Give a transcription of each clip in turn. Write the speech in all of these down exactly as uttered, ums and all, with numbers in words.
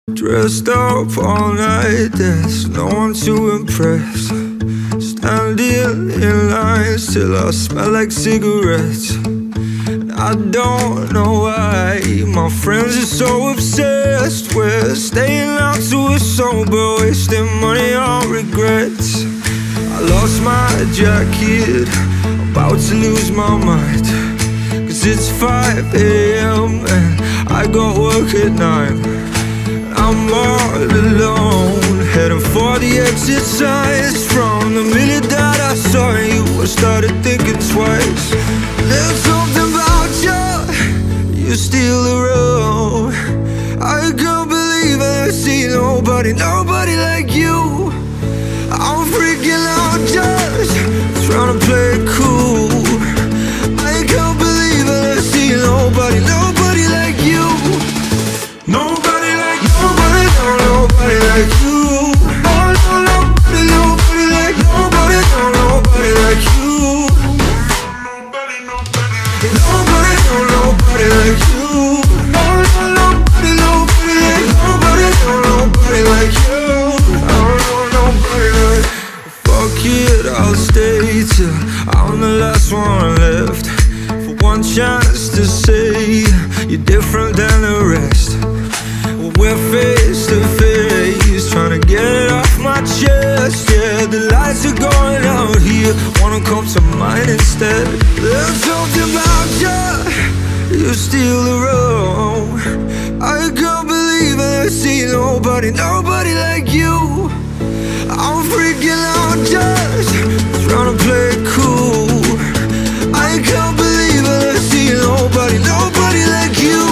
Dressed up all night, there's no one to impress. Standing in lines till I smell like cigarettes. I don't know why my friends are so obsessed with staying out till we're sober, wasting money on regrets. I lost my jacket, about to lose my mind, cause it's five A M and I got work at nine. I'm all alone, heading for the exit signs. From the minute that I saw you, I started thinking twice. There's something about you, you steal the road. I can't believe I never see nobody, nobody like you. I'm freaking out just trying to play it cool. I can't believe I never see nobody, nobody like you. Nobody like, nobody, no, nobody like you. Oh, no, nobody, nobody like, nobody, no, nobody like you. Nobody, nobody, nobody, no, nobody like you. Oh, no, nobody, nobody like, nobody, no, nobody like you. Oh, no, nobody like. Fuck it, I'll stay till I'm the last one left, for one chance to say you're different than the rest. We're face to face, trying to get it off my chest. Yeah, the lights are going out here, wanna come to mine instead. There's something about you, you steal the road. I can't believe I never see nobody, nobody like you. I'm freaking out just trying to play it cool. I can't believe I never see nobody, nobody like you.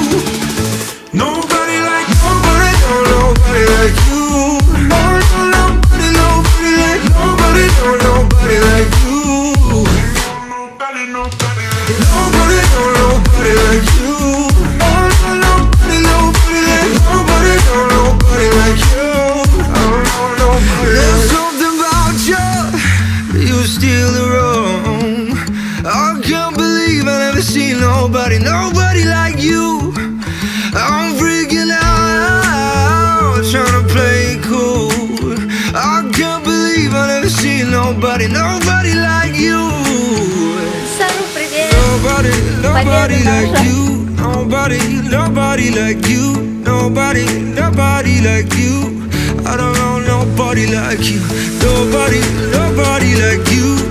Nobody like, nobody, no, nobody like you. Oh, no, nobody, nobody like, nobody, no, nobody like you. Nobody, nobody, nobody, no, nobody like you. Oh, no, nobody, nobody like, nobody, no, nobody like you. Oh, no, nobody. There's something about you, you steal the room. I can't believe I never seen nobody, nobody like you. I'm freaking out, trying to play it cool. I can't believe I never seen nobody, nobody like you. Nobody, nobody like you. Nobody, nobody like you. Nobody, nobody like you. I don't know nobody like you. Nobody, nobody like you.